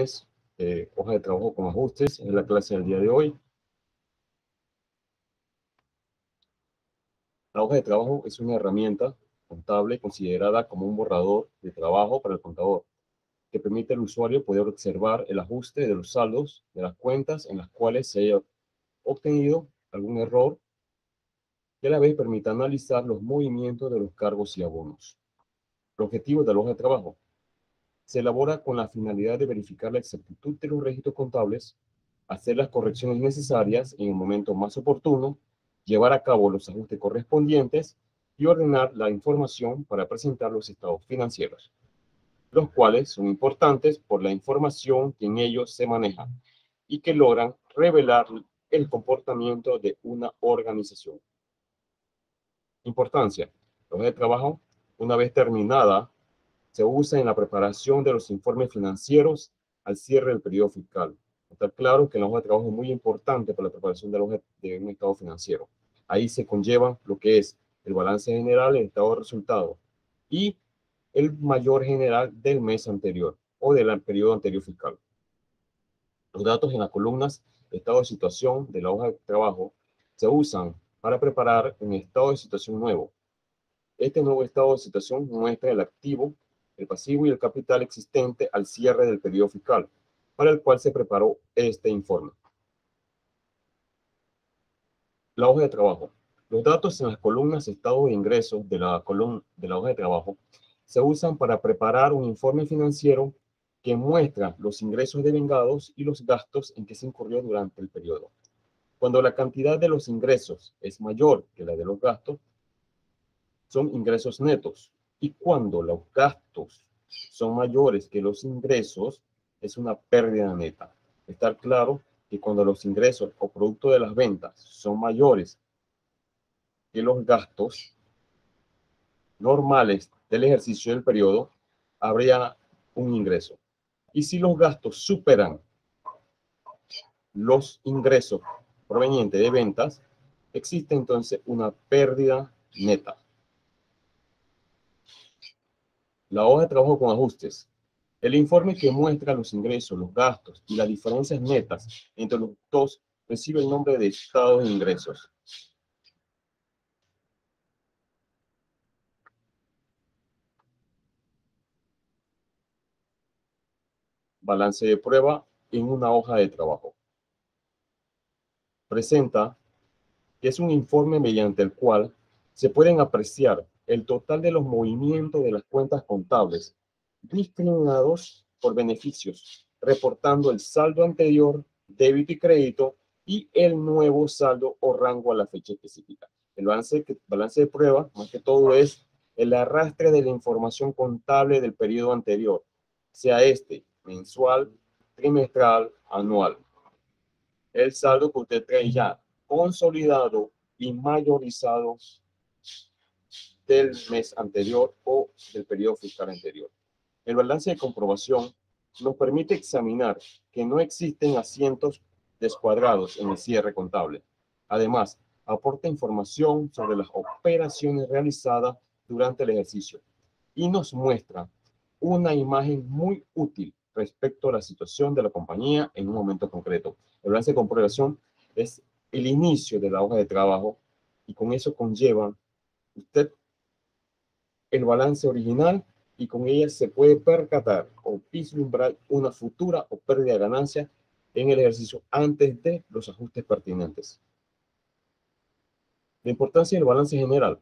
ustedes hoja de trabajo con ajustes en la clase del día de hoy. La hoja de trabajo es una herramienta contable considerada como un borrador de trabajo para el contador, que permite al usuario poder observar el ajuste de los saldos de las cuentas en las cuales se haya obtenido algún error, y a la vez permite analizar los movimientos de los cargos y abonos. El objetivo de la hoja de trabajo se elabora con la finalidad de verificar la exactitud de los registros contables, hacer las correcciones necesarias en el momento más oportuno, llevar a cabo los ajustes correspondientes y ordenar la información para presentar los estados financieros, los cuales son importantes por la información que en ellos se maneja y que logran revelar el comportamiento de una organización. Importancia. La hoja de trabajo, una vez terminada, se usa en la preparación de los informes financieros al cierre del periodo fiscal. Está claro que la hoja de trabajo es muy importante para la preparación de un estado financiero. Ahí se conlleva lo que es el balance general, el estado de resultados y el mayor general del mes anterior o del periodo anterior fiscal. Los datos en las columnas estado de situación de la hoja de trabajo se usan para preparar un estado de situación nuevo. Este nuevo estado de situación muestra el activo, el pasivo y el capital existente al cierre del periodo fiscal, para el cual se preparó este informe. La hoja de trabajo. Los datos en las columnas estado de ingresos de la hoja de trabajo se usan para preparar un informe financiero que muestra los ingresos devengados y los gastos en que se incurrió durante el periodo. Cuando la cantidad de los ingresos es mayor que la de los gastos, son ingresos netos. Y cuando los gastos son mayores que los ingresos, es una pérdida neta. Estar claro que cuando los ingresos o producto de las ventas son mayores que los gastos normales del ejercicio del periodo, habría un ingreso. Y si los gastos superan los ingresos provenientes de ventas, existe entonces una pérdida neta. La hoja de trabajo con ajustes. El informe que muestra los ingresos, los gastos y las diferencias netas entre los dos recibe el nombre de estado de ingresos. Balance de prueba en una hoja de trabajo. Presenta que es un informe mediante el cual se pueden apreciar el total de los movimientos de las cuentas contables discriminados por beneficios, reportando el saldo anterior, débito y crédito, y el nuevo saldo o rango a la fecha específica. El balance de prueba, más que todo, es el arrastre de la información contable del periodo anterior, sea este mensual, trimestral, anual. El saldo que usted trae ya consolidado y mayorizado del mes anterior o del periodo fiscal anterior. El balance de comprobación nos permite examinar que no existen asientos descuadrados en el cierre contable. Además, aporta información sobre las operaciones realizadas durante el ejercicio y nos muestra una imagen muy útil respecto a la situación de la compañía en un momento concreto. El balance de comprobación es el inicio de la hoja de trabajo y con eso conlleva usted el balance original y con ella se puede percatar o vislumbrar una futura o pérdida de ganancia en el ejercicio antes de los ajustes pertinentes. La importancia del balance general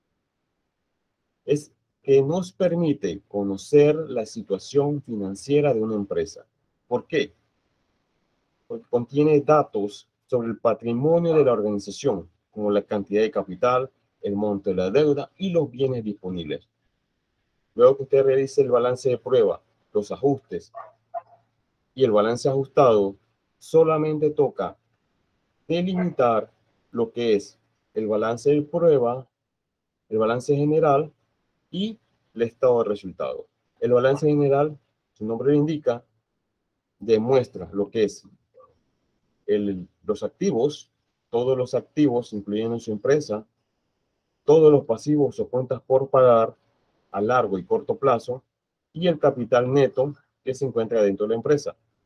es que nos permite conocer la situación financiera de una empresa. ¿Por qué? Porque contiene datos sobre el patrimonio de la organización, como la cantidad de capital, el monto de la deuda y los bienes disponibles. Luego que usted realice el balance de prueba, los ajustes y el balance ajustado, solamente toca delimitar lo que es el balance de prueba, el balance general y el estado de resultado. El balance general, su nombre lo indica, demuestra lo que es los activos, todos los activos, incluyendo su empresa, todos los pasivos o cuentas por pagar a largo y corto plazo, y el capital neto que se encuentra dentro de la empresa.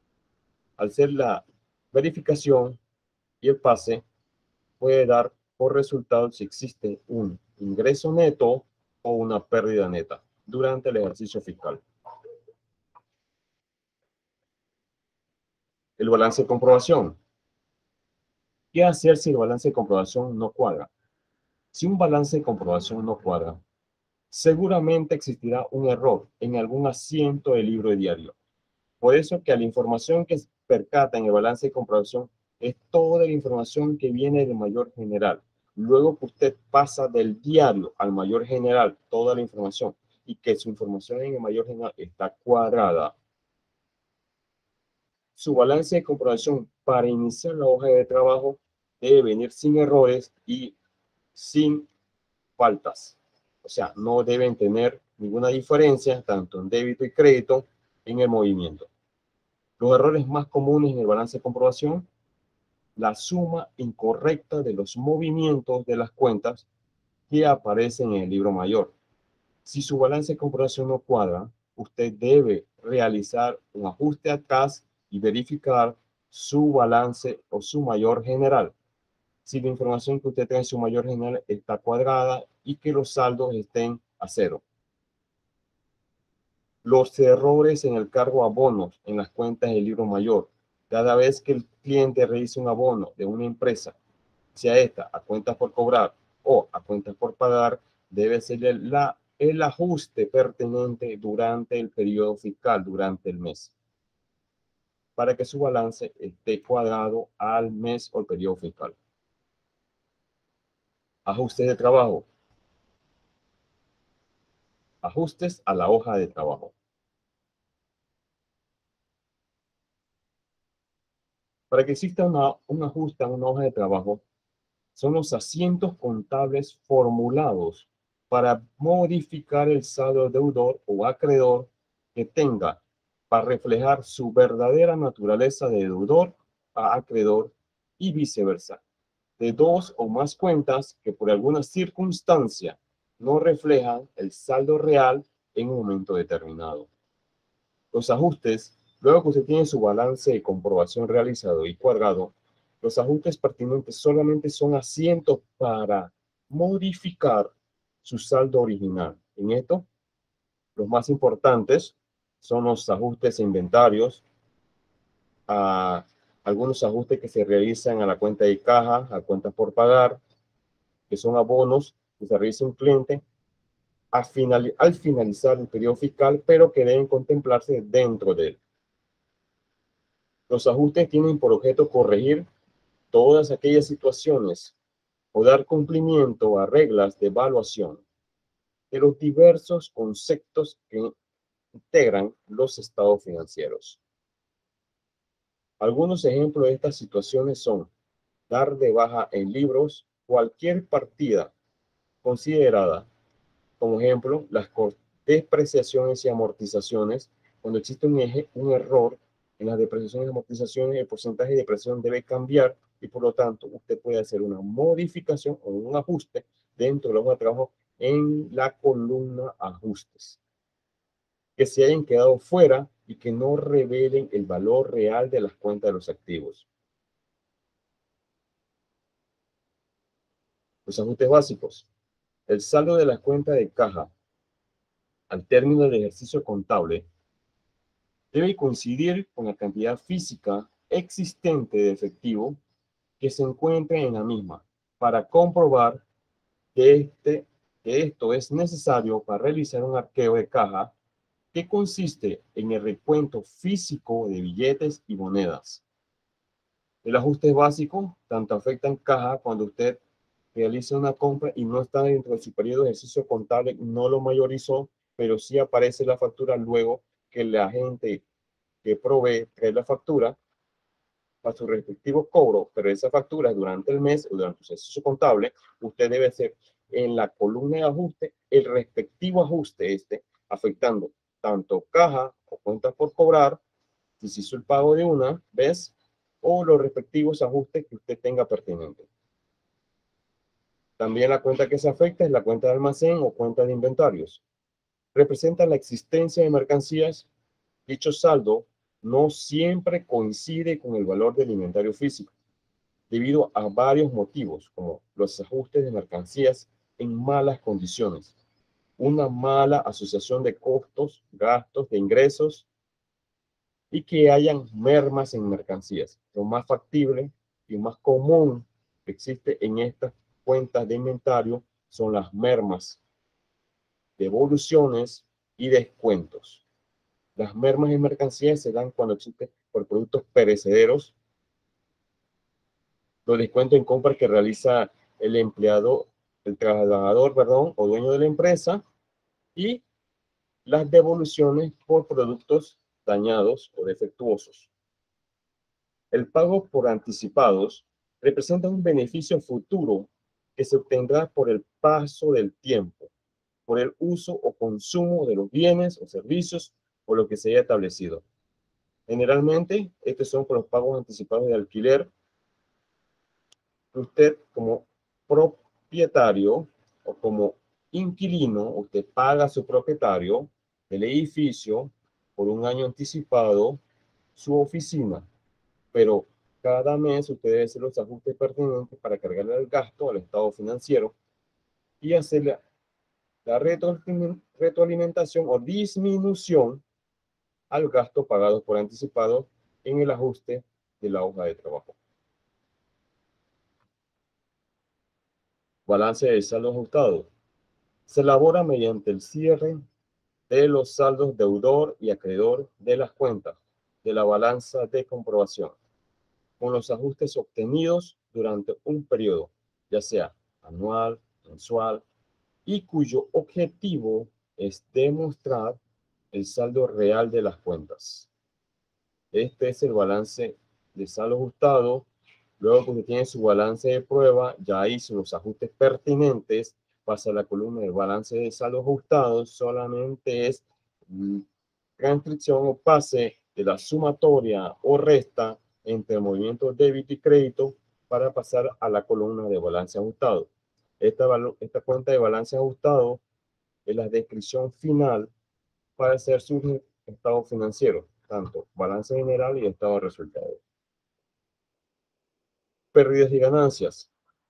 Al ser la verificación y el pase, puede dar por resultado si existe un ingreso neto o una pérdida neta durante el ejercicio fiscal. El balance de comprobación. ¿Qué hacer si el balance de comprobación no cuadra? Si un balance de comprobación no cuadra, seguramente existirá un error en algún asiento del libro de diario. Por eso que la información que se percata en el balance de comprobación es toda la información que viene del mayor general. Luego que usted pasa del diario al mayor general, toda la información, y que su información en el mayor general está cuadrada. Su balance de comprobación para iniciar la hoja de trabajo debe venir sin errores y sin faltas. O sea, no deben tener ninguna diferencia, tanto en débito y crédito, en el movimiento. Los errores más comunes en el balance de comprobación: la suma incorrecta de los movimientos de las cuentas que aparecen en el libro mayor. Si su balance de comprobación no cuadra, usted debe realizar un ajuste a CAS y verificar su balance o su mayor general. Si la información que usted tiene en su mayor general está cuadrada y que los saldos estén a cero. Los errores en el cargo abonos en las cuentas del libro mayor. Cada vez que el cliente realice un abono de una empresa, sea esta a cuentas por cobrar o a cuentas por pagar, debe ser el ajuste pertinente durante el periodo fiscal, durante el mes, para que su balance esté cuadrado al mes o el periodo fiscal. Ajustes de trabajo. Ajustes a la hoja de trabajo. Para que exista un ajuste a una hoja de trabajo, son los asientos contables formulados para modificar el saldo deudor o acreedor que tenga, para reflejar su verdadera naturaleza de deudor a acreedor y viceversa, de dos o más cuentas que por alguna circunstancia no reflejan el saldo real en un momento determinado. Los ajustes, luego que usted tiene su balance de comprobación realizado y cuadrado, los ajustes pertinentes solamente son asientos para modificar su saldo original. En esto, los más importantes son los ajustes inventarios, algunos ajustes que se realizan a la cuenta de caja, a cuentas por pagar, que son abonos que se realiza un cliente al finalizar el periodo fiscal, pero que deben contemplarse dentro de él. Los ajustes tienen por objeto corregir todas aquellas situaciones o dar cumplimiento a reglas de evaluación de los diversos conceptos que integran los estados financieros. Algunos ejemplos de estas situaciones son dar de baja en libros cualquier partida considerada, como ejemplo, las depreciaciones y amortizaciones. Cuando existe un error en las depreciaciones y amortizaciones, el porcentaje de depreciación debe cambiar y por lo tanto usted puede hacer una modificación o un ajuste dentro de la hoja de trabajo en la columna ajustes, que se hayan quedado fuera y que no revelen el valor real de las cuentas de los activos. Los ajustes básicos. El saldo de las cuentas de caja al término del ejercicio contable debe coincidir con la cantidad física existente de efectivo que se encuentre en la misma para comprobar que esto es necesario para realizar un arqueo de caja que consiste en el recuento físico de billetes y monedas. El ajuste básico tanto afecta en caja cuando usted realiza una compra y no está dentro de su periodo de ejercicio contable, no lo mayorizó, pero sí aparece la factura luego que el agente que provee trae la factura a su respectivo cobro, pero esa factura durante el mes o durante su ejercicio contable, usted debe hacer en la columna de ajuste el respectivo ajuste afectando tanto caja o cuentas por cobrar, si se hizo el pago de una vez, o los respectivos ajustes que usted tenga pertinente. También la cuenta que se afecta es la cuenta de almacén o cuenta de inventarios. Representa la existencia de mercancías. Dicho saldo no siempre coincide con el valor del inventario físico, debido a varios motivos, como los ajustes de mercancías en malas condiciones, una mala asociación de costos, gastos, de ingresos y que hayan mermas en mercancías. Lo más factible y más común que existe en estas cuentas de inventario son las mermas, devoluciones y descuentos. Las mermas en mercancías se dan cuando existen por productos perecederos, los descuentos en compras que realiza el empleado, el trabajador, perdón, o dueño de la empresa, y las devoluciones por productos dañados o defectuosos. El pago por anticipados representa un beneficio futuro que se obtendrá por el paso del tiempo, por el uso o consumo de los bienes o servicios o lo que se haya establecido. Generalmente, estos son por los pagos anticipados de alquiler. Usted como propietario o como inquilino, usted paga a su propietario del edificio por un año anticipado su oficina, pero cada mes usted debe hacer los ajustes pertinentes para cargarle el gasto al estado financiero y hacer la retroalimentación o disminución al gasto pagado por anticipado en el ajuste de la hoja de trabajo. Balance de saldo ajustado. Se elabora mediante el cierre de los saldos deudor y acreedor de las cuentas de la balanza de comprobación, con los ajustes obtenidos durante un periodo, ya sea anual, mensual, y cuyo objetivo es demostrar el saldo real de las cuentas. Este es el balance de saldo ajustado. Luego que usted tiene su balance de prueba, ya hizo los ajustes pertinentes, pasa a la columna del balance de saldo ajustado, solamente es transcripción o pase de la sumatoria o resta entre el movimiento débito y crédito para pasar a la columna de balance ajustado. Esta cuenta de balance ajustado es la descripción final para hacer su estado financiero, tanto balance general y estado de resultados. Pérdidas y ganancias.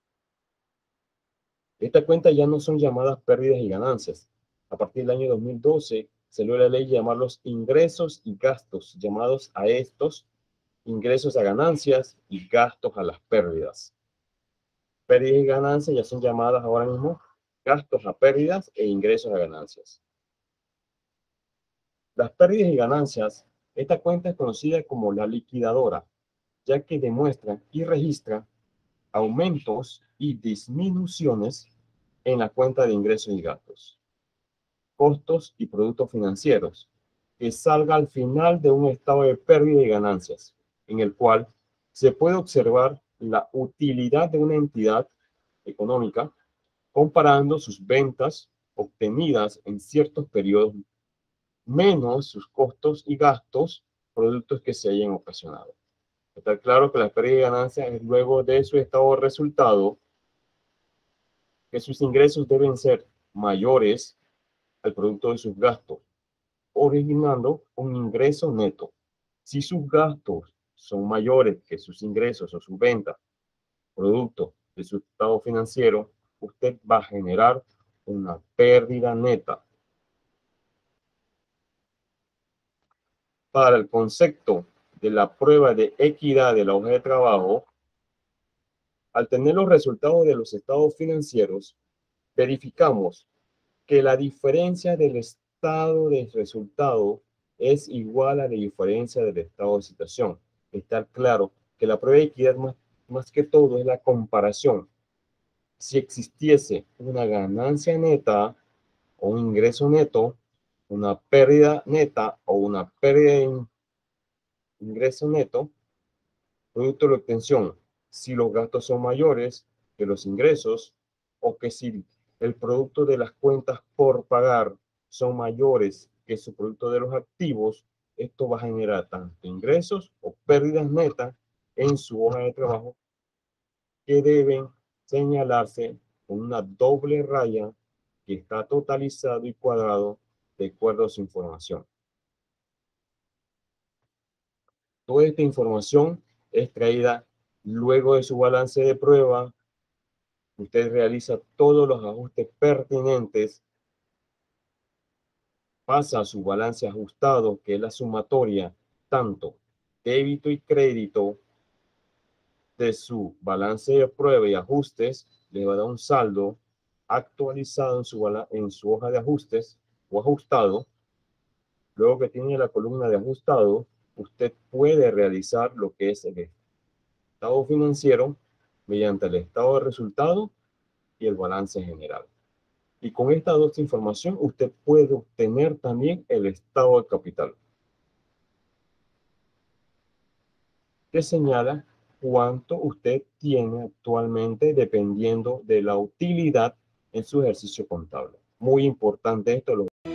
Estas cuentas ya no son llamadas pérdidas y ganancias. A partir del año 2012 salió la ley de llamarlos ingresos y gastos, llamados a estos ingresos a ganancias y gastos a las pérdidas. Pérdidas y ganancias ya son llamadas ahora mismo gastos a pérdidas e ingresos a ganancias. Las pérdidas y ganancias, esta cuenta es conocida como la liquidadora, ya que demuestra y registra aumentos y disminuciones en la cuenta de ingresos y gastos, costos y productos financieros, que salga al final de un estado de pérdida y ganancias, en el cual se puede observar la utilidad de una entidad económica comparando sus ventas obtenidas en ciertos periodos menos sus costos y gastos, productos que se hayan ocasionado. Está claro que la pérdida de ganancias es luego de su estado de resultado, que sus ingresos deben ser mayores al producto de sus gastos, originando un ingreso neto. Si sus gastos son mayores que sus ingresos o sus ventas, producto de su estado financiero, usted va a generar una pérdida neta. Para el concepto de la prueba de equidad de la hoja de trabajo, al tener los resultados de los estados financieros, verificamos que la diferencia del estado de resultado es igual a la diferencia del estado de situación. Está claro que la prueba de equidad más que todo es la comparación. Si existiese una ganancia neta o un ingreso neto, una pérdida neta o una pérdida de ingreso neto, producto de la obtención, si los gastos son mayores que los ingresos o que si el producto de las cuentas por pagar son mayores que su producto de los activos, esto va a generar tanto ingresos o pérdidas netas en su hoja de trabajo que deben señalarse con una doble raya que está totalizado y cuadrado de acuerdo a su información. Toda esta información es traída luego de su balance de prueba. Usted realiza todos los ajustes pertinentes, pasa a su balance ajustado, que es la sumatoria tanto débito y crédito de su balance de prueba y ajustes, le va a dar un saldo actualizado en su hoja de ajustes o ajustado. Luego que tiene la columna de ajustado, usted puede realizar lo que es el estado financiero mediante el estado de resultado y el balance general. Y con estas dos información usted puede obtener también el estado de capital, que señala cuánto usted tiene actualmente dependiendo de la utilidad en su ejercicio contable. Muy importante esto.